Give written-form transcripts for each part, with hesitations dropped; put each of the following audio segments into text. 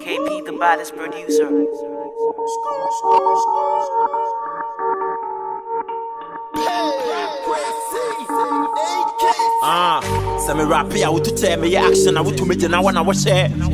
KP, the baddest producer. Some rap here, I would tell me action, I would to make now when I was share. What's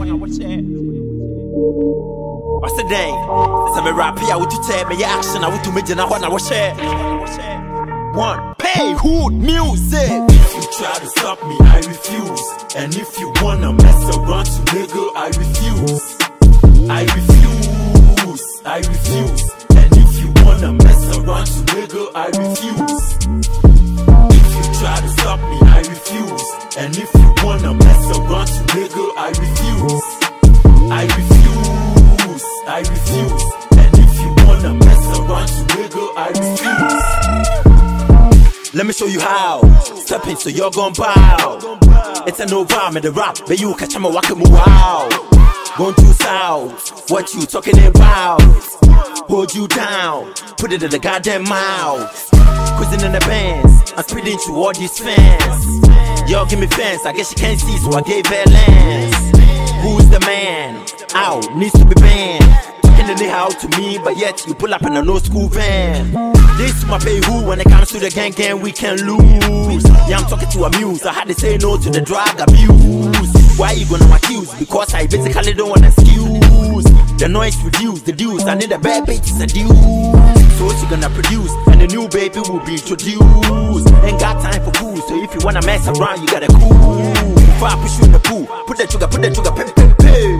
the name? Some rap here, I would tell me action, I would to make now when I was share. One, Payhood music. If you try to stop me, I refuse. And if you wanna mess around to nigga, I refuse. I refuse, I refuse. And if you wanna mess around to nigga, I refuse. If you try to stop me, I refuse. And if you wanna mess around to nigga, I refuse. I refuse, I refuse. And if you wanna mess around to nigga, I refuse. Let me show you how. Step in so you're gon' bow. It's a no rhyme in the rap, but you catch me walking wow. Going too south, what you talking about? Hold you down, put it in the goddamn mouth. Cruising in the bands, I'm speeding to all these fans. Yo, give me fans, I guess you can't see, so I gave her lens. Who's the man? Ow, needs to be banned. Talking anyhow to me, but yet you pull up in a no school van. This my Payhood, when it comes to the gang, we can lose. Yeah, I'm talking to Amuse, I had to say no to the drug abuse. Why you gonna accuse? Because I basically don't want excuse. The noise reduce, the dues, I need a bad bitch to seduce. So what you gonna produce? And the new baby will be introduced. Ain't got time for fools, so if you wanna mess around, you gotta cool. Before I push you in the pool, put that sugar, pim, pim, pim.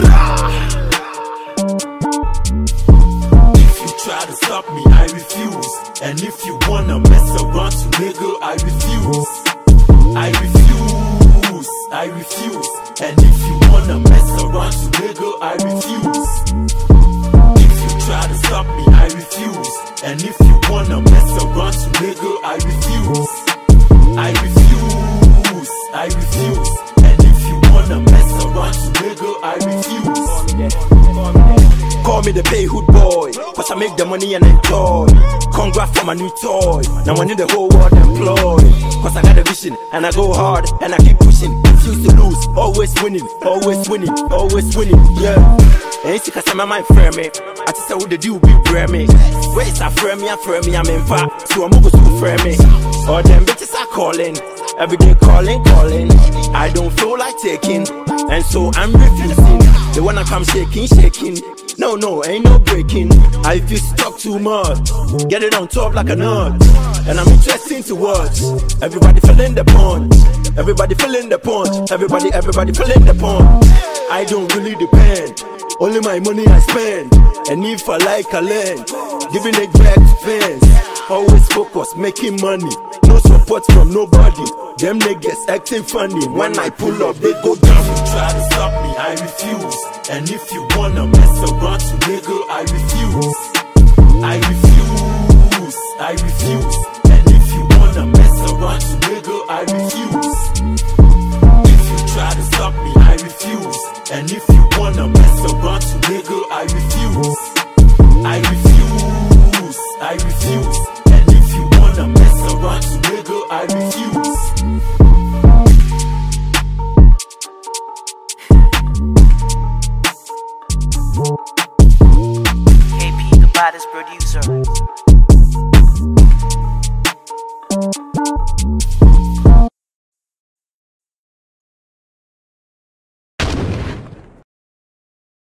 If you try to stop me, I refuse. And if you wanna mess around to nigga, I refuse. I refuse, I refuse. And if you wanna mess around to nigga, I refuse. If you try to stop me, I refuse. And if you wanna mess around to nigga, I refuse. I refuse, I refuse. And if you wanna mess around to nigga, I refuse. Call me the Payhood boy, cause I make the money and enjoy. Congrats for my new toy, now I need the whole world employed. Cause I got a vision, and I go hard, and I keep pushing. Refuse to lose, always winning, always winning, always winning, yeah. Ain't sick cause my mind frame me. I just say what the deal be frame me. Wait, I frame me, I'm in fact. So I'm going to frame me. All them bitches are calling, every day calling. I don't feel like taking, and so I'm refusing. They wanna come shaking. No, ain't no breaking. I feel stuck too much. Get it on top like a nut. And I'm interesting to watch. Everybody feeling the punch. Everybody feeling the punch. Everybody feeling the punch. I don't really depend. Only my money I spend. And if I like, I lend. Giving it back to fans. Always focus, making money. No support from nobody. Them niggas acting funny. When I pull up, they go down. If you try to stop me, I refuse. And if you wanna mess around to nigga, I refuse. I refuse, I refuse. And if you wanna mess around to nigga, I refuse.